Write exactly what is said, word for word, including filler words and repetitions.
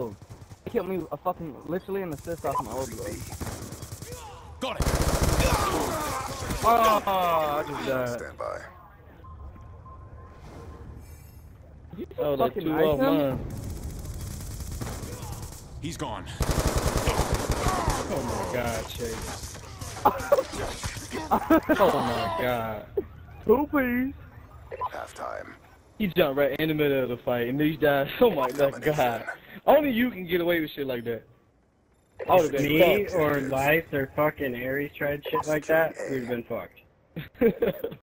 He killed me a fucking literally an assist off my old blood. Got it. Oh, I just died. Stand by. Oh, that's two of mine. He's gone. Oh my god, Chase. Oh my god. Two please. Half time. He jumped right in the middle of the fight and these guys. Oh my god. Only you can get away with shit like that. Oh, me or Lice or fucking Ares tried shit like that, we've been fucked.